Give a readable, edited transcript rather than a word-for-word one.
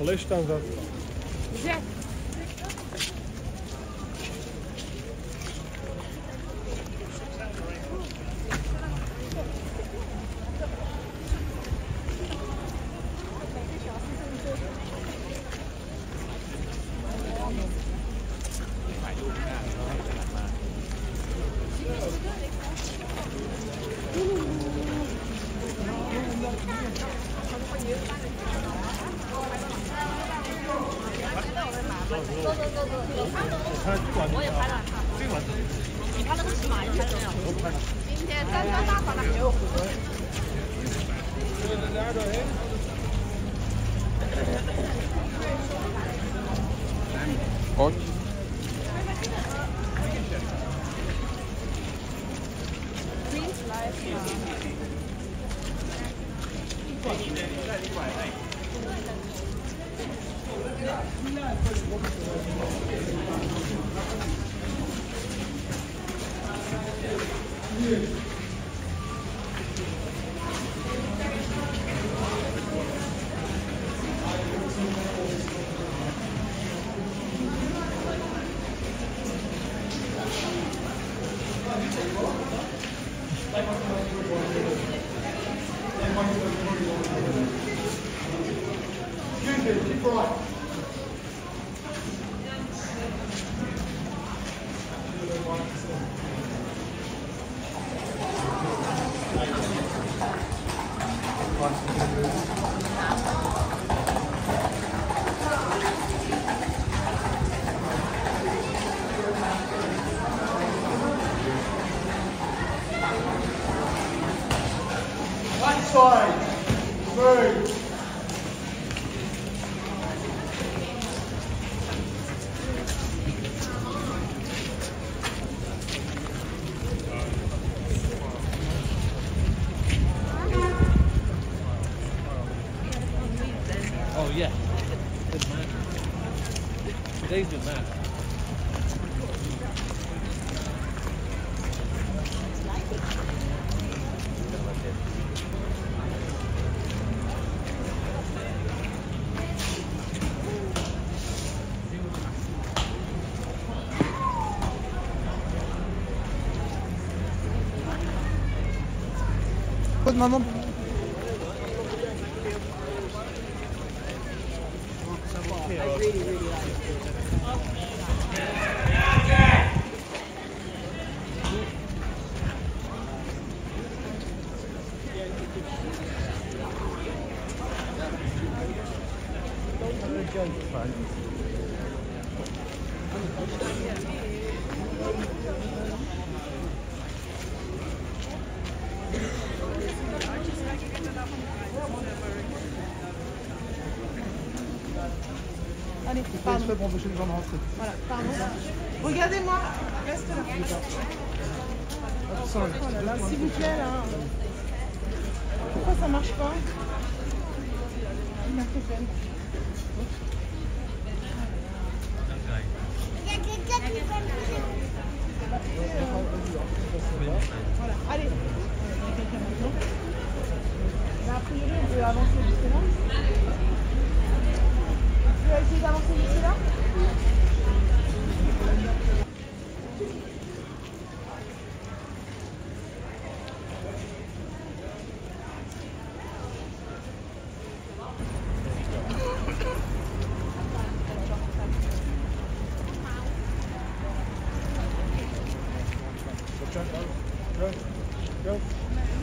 Flesh dan zat. Zet. 我也拍了，你拍那个骑马，你拍了没有？今天三三大款了。 Goed. One side, move. Oh yeah, good man. Today's good man. Goed, maman. I really like it. Allez, pardon. Pour empêcher les gens de rentrer. Voilà, pardon. Regardez-moi, reste là. Oh là là, s'il vous plaît, là. Pourquoi ça marche pas? Il m'a fait peine. Voilà, allez. Là, a priori, on peut avancer jusque là. Tu vas essayer d'avancer jusque là? Go, go, go.